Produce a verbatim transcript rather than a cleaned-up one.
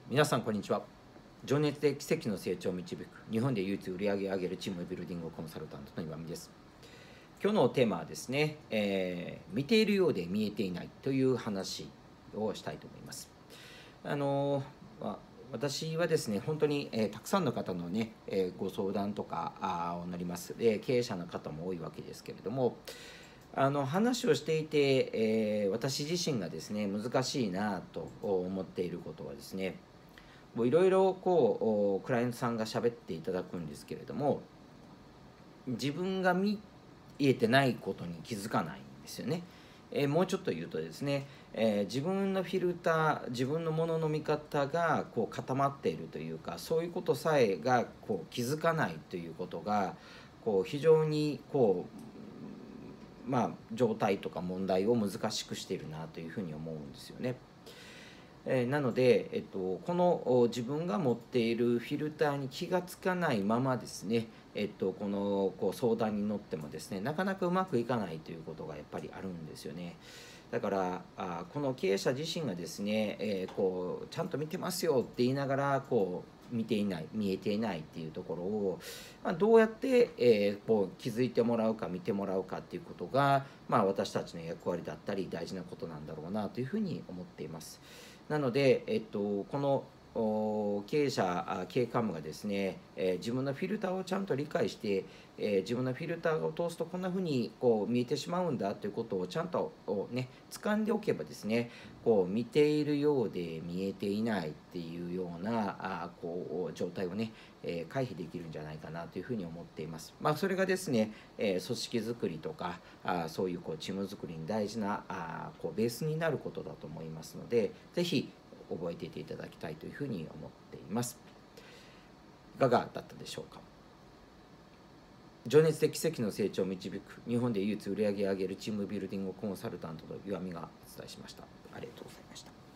皆さんこんにちは。情熱で奇跡の成長を導く日本で唯一売り上げを上げるチームビルディングコンサルタントの岩見です。今日のテーマはですね、えー見ているようで見えていないという話をしたいと思います。あのまあ私はですね、本当に、えーたくさんの方のね、えーご相談とかあーをなります、えー経営者の方も多いわけですけれども、あの話をしていて、えー私自身がですね、難しいなと思っていることはですね、もういろいろこうクライアントさんが喋っていただくんですけれども、自分が見えてないことに気づかないんですよね。えーもうちょっと言うとですね、えー自分のフィルター、自分のものの見方がこう固まっているというか、そういうことさえがこう気づかないということがこう非常にこうまあ状態とか問題を難しくしているなというふうに思うんですよね。えーなので、えっと、このお自分が持っているフィルターに気がつかないままですね、えっと、このこう相談に乗ってもですね、なかなかうまくいかないということがやっぱりあるんですよね。だからあこの経営者自身がですね、えーこうちゃんと見てますよって言いながらこう見ていない見えていないっていうところを、まあ、どうやって、えーこう気づいてもらうか見てもらうかっていうことが、まあ、私たちの役割だったり大事なことなんだろうなというふうに思っています。なので、えっと、この経営者、経営幹部がですね、えー自分のフィルターをちゃんと理解して、えー自分のフィルターを通すとこんなふうにこう見えてしまうんだということをちゃんとね、掴んでおけばですね、こう見ているようで見えていないっていうようなあこう状態をね、えー回避できるんじゃないかなというふうに思っています。まあ、それがですね、えー組織づくりとかあそういうこうチームづくりに大事なあこうベースになることだと思いますので、ぜひ覚えていていただきたいというふうに思っています。いかがだったでしょうか。情熱的奇跡の成長を導く日本で唯一売り上げを上げるチームビルディングコンサルタントの岩見がお伝えしました。ありがとうございました。